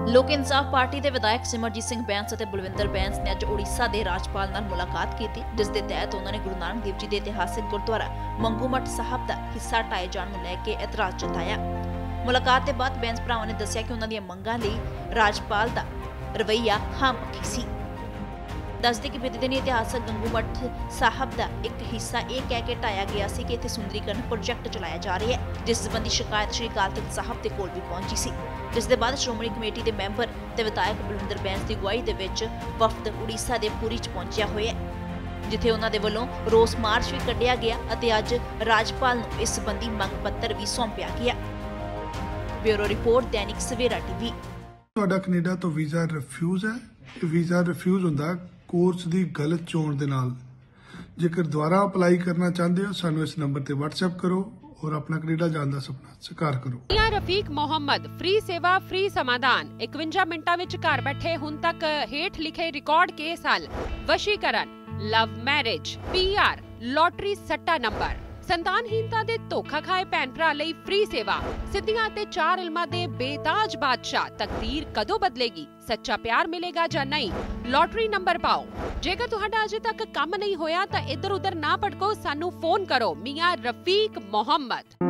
ਲੋਕ ਇਨਸਾਫ ਪਾਰਟੀ ਦੇ ਵਿਧਾਇਕ ਸਿਮਰਜੀਤ ਸਿੰਘ ਬੈਂਸ ਅਤੇ ਬਲਵਿੰਦਰ ਬੈਂਸ ਨੇ ਅੱਜ ਉੜੀਸਾ ਦੇ ਰਾਜਪਾਲ ਨਾਲ ਮੁਲਾਕਾਤ ਕੀਤੀ, ਜਿਸ ਦੇ ਤਹਿਤ ਉਹਨਾਂ ਨੇ ਗੁਰੂ ਨਾਨਕ ਦੇਵ ਜੀ ਦੇ ਇਤਿਹਾਸਿਕ ਗੁਰਦੁਆਰਾ ਮੰਗੂਮਠ ਸਾਹਿਬ ਦਾ ਹਿੱਸਾ ਢਾਏ ਜਾਣ ਨੂੰ ਲੈ ਕੇ ਇਤਰਾਜ਼ ਜਤਾਇਆ। ਮੁਲਾਕਾਤ ਦੇ ਬਾਅਦ ਬੈਂਸ ਭਰਾਵਾਂ ਨੇ ਦੱਸਿਆ ਕਿ ਉਹਨਾਂ ਦੀਆਂ ਮੰਗਾਂ ਲਈ ਰਾਜਪਾਲ ਦਾ ਰਵੱਈਆ ਹਾਂ-ਪੱਖੀ ਸੀ। ਦੱਸਦੇ ਕਿ ਬੀਤੇ ਦਿਨ ਇਤਿਹਾਸਕ ਗੰਗੂਮਠ ਸਾਹਿਬ ਦਾ ਇੱਕ ਹਿੱਸਾ ਇਹ ਕਹਿ ਕੇ ਢਾਇਆ ਗਿਆ ਸੀ ਕਿ ਇੱਥੇ ਸੁੰਦਰੀਕਰਨ ਪ੍ਰੋਜੈਕਟ ਚਲਾਇਆ ਜਾ ਰਿਹਾ ਹੈ, ਜਿਸ ਸੰਬੰਧੀ ਸ਼ਿਕਾਇਤ ਸ਼੍ਰੀ ਅਕਾਲ ਤਖ਼ਤ ਸਾਹਿਬ ਦੇ ਕੋਲ ਵੀ ਪਹੁੰਚੀ ਸੀ, ਜਿਸ ਦੇ ਬਾਅਦ ਸ਼੍ਰੋਮਣੀ ਕਮੇਟੀ ਦੇ ਮੈਂਬਰ ਤੇ ਵਿਧਾਇਕ ਬਲਵਿੰਦਰ ਬੈਂਸ ਦੀ ਅਗਵਾਈ ਦੇ ਵਿੱਚ ਵਫਦ ਉੜੀਸਾ ਦੇ ਪੁਰੀ 'ਚ ਪਹੁੰਚਿਆ ਹੋਇਆ ਹੈ, ਜਿੱਥੇ ਉਹਨਾਂ ਦੇ ਵੱਲੋਂ ਰੋਸ ਮਾਰਚ ਵੀ ਕੱਢਿਆ ਗਿਆ ਅਤੇ ਅੱਜ ਰਾਜਪਾਲ ਨੂੰ ਇਸ ਸੰਬੰਧੀ ਮੰਗ ਪੱਤਰ ਵੀ ਸੌਂਪਿਆ ਗਿਆ। Bureau report, Dainik Savera TV. ਤੁਹਾਡਾ ਕੈਨੇਡਾ ਤੋਂ ਵੀਜ਼ਾ ਰਿਫਿਊਜ਼ ਹੈ। ਇਹ ਵੀਜ਼ਾ ਰਿਫਿਊਜ਼ ਹੁੰਦਾ ਕੋਰਸ ਦੀ ਗਲਤ ਚੋਣ ਦੇ ਨਾਲ। ਜੇਕਰ ਦੁਬਾਰਾ ਅਪਲਾਈ ਕਰਨਾ ਚਾਹੁੰਦੇ ਹੋ ਸਾਨੂੰ ਇਸ ਨੰਬਰ ਤੇ WhatsApp ਕਰੋ और अपना कनेडा जाने का सपना साकार करो। मियां रफीक मोहम्मद, फ्री सेवा फ्री समाधान। 51 मिनटां विच घर बैठे हुण तक हेठ लिखे रिकॉर्ड केस हल, वशीकरण, लव मैरिज, PR, लॉटरी सट्टा नंबर, संतानहीनता दे धोखा खाए भैन भरा लई फ्री सेवा, सिद्धियां ते 4 इल्मां दे बेताज बादशाह। तकदीर कदों बदलेगी, सच्चा प्यार मिलेगा जां नहीं? लॉटरी नंबर पाओ। जेकर तुहाडा अजे तक काम नहीं होया तां इधर उधर ना भटको, सानू फोन करो। मियां रफीक मोहम्मद।